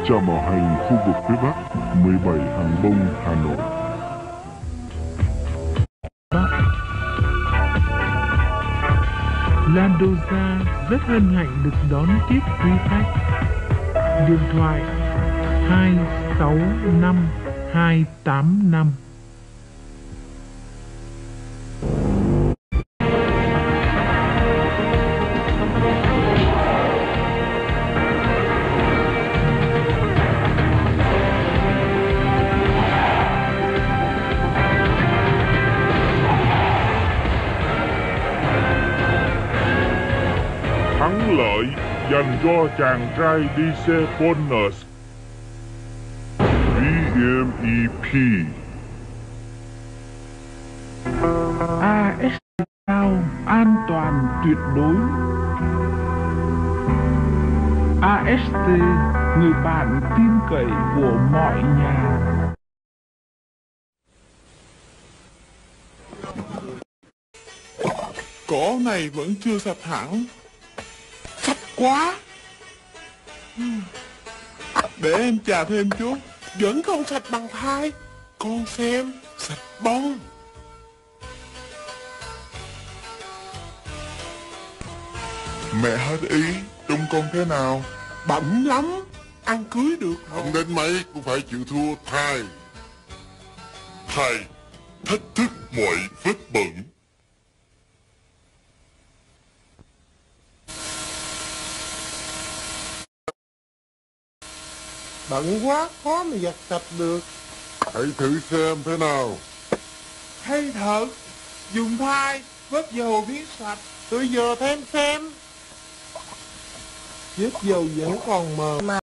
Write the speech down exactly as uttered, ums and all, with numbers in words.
chào bảo hành khu vực phía Bắc, mười bảy Hàng Bông, Hà Nội. Landoza rất hân hạnh được đón tiếp quý khách. Điện thoại hai sáu năm hai tám năm. Thắng lợi dành cho chàng trai đi xe bonus vê em e pê. a ét tê cao, an toàn tuyệt đối. a ét tê, người bạn tin cậy của mọi nhà. Cỏ này vẫn chưa sạch hẳn. Sạch quá. Để em chà thêm chút. Vẫn không sạch bằng thai. Con xem, sạch bông. Mẹ hết ý, trông con thế nào? Bẩn lắm. Ăn cưới được không? Không đến mấy cũng phải chịu thua thai. Thai thách thức mọi vết bẩn. Bẩn quá, khó mà giặt sạch được. Hãy thử xem thế nào. Hay thật. Dùng thai, vết dầu biến sạch. Tôi giờ thêm xem. Vết dầu vẫn còn mờ.